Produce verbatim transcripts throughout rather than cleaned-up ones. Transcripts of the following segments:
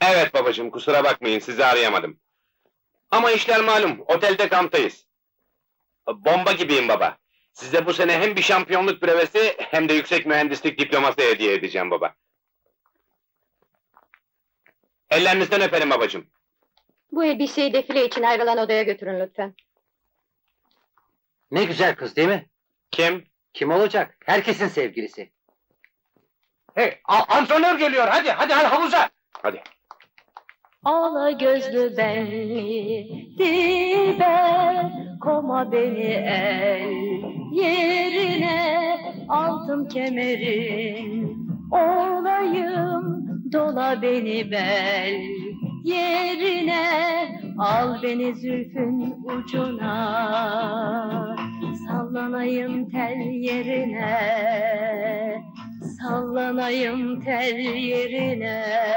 Evet babacığım, kusura bakmayın, sizi arayamadım. Ama işler malum, otelde kamptayız. Bomba gibiyim baba. Size bu sene hem bir şampiyonluk brevesi, hem de yüksek mühendislik diploması hediye edeceğim baba. Ellerinizden öperim babacığım. Bu elbiseyi defile için ayrılan odaya götürün lütfen. Ne güzel kız değil mi? Kim? Kim olacak? Herkesin sevgilisi. Hey, a- antrenör geliyor, hadi, hadi, hadi havuza! Hadi. Ala gözlü benli dilber, koma beni el yerine, altın kemerin olayım, dola beni bel yerine, al beni zülfün ucuna, sallanayım tel yerine, sallanayım tel yerine.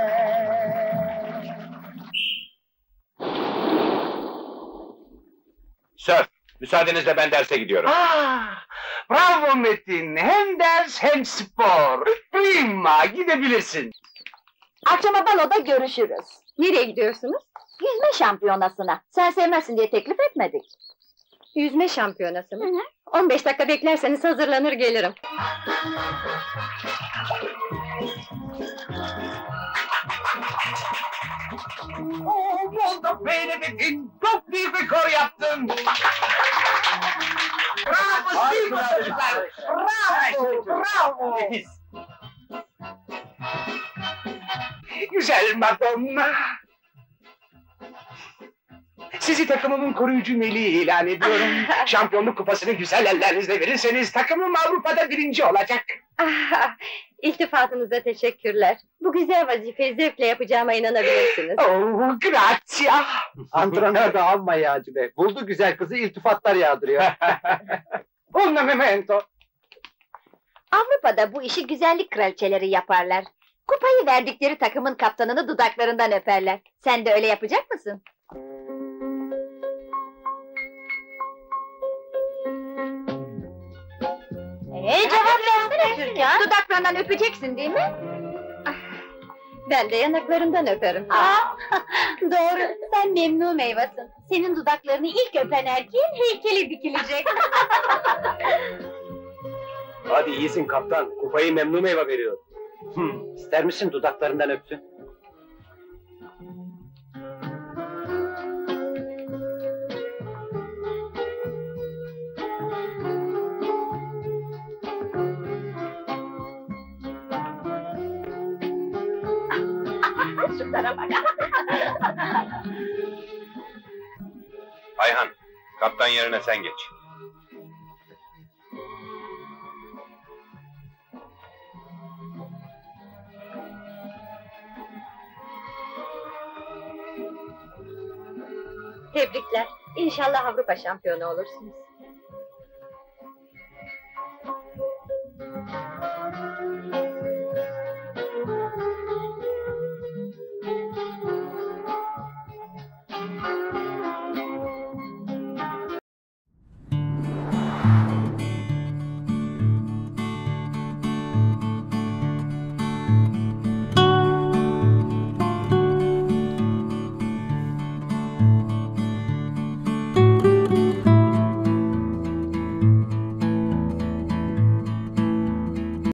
Sir, müsaadenizle ben derse gidiyorum. Ah, bravo Metin, hem ders hem spor. Prima, gidebilirsin. Akşama baloda görüşürüz. Nereye gidiyorsunuz? Yüzme şampiyonasına. Sen sevmezsin diye teklif etmedik. Yüzme şampiyonası mı? Hı hı. On beş dakika beklerseniz hazırlanır gelirim. Oo, buldum beni Metin, çok büyük bir kor yaptın. Bravo, Silva çocuklar, bravo, bravo. Güzel Madonna. Sizi takımımın koruyucu meleği ilan ediyorum. Şampiyonluk kupasını güzel ellerinizle verirseniz takımım Avrupa'da birinci olacak. Ah, İltifatınıza teşekkürler. Bu güzel vazifeyi zevkle yapacağıma inanabilirsiniz. Oh, grazie. Antrenör de alma Yağcı Bey. Buldu güzel kızı, iltifatlar yağdırıyor. Un momento. Avrupa'da bu işi güzellik kraliçeleri yaparlar. Kupayı verdikleri takımın kaptanını dudaklarından öperler. Sen de öyle yapacak mısın? Ee, cevap versene Türkan! Dudaklarından öpeceksin değil mi? Ah, ben de yanaklarından öperim. Aa, doğru, sen memnun meyvasın. Senin dudaklarını ilk öpen erkeğin heykeli dikilecek. Hadi iyisin kaptan, kupayı memnun meyve veriyor. Hmm, ister misin dudaklarından öpsün? Şunlara bak! Ayhan, kaptan yerine sen geç. Tebrikler. İnşallah Avrupa şampiyonu olursunuz.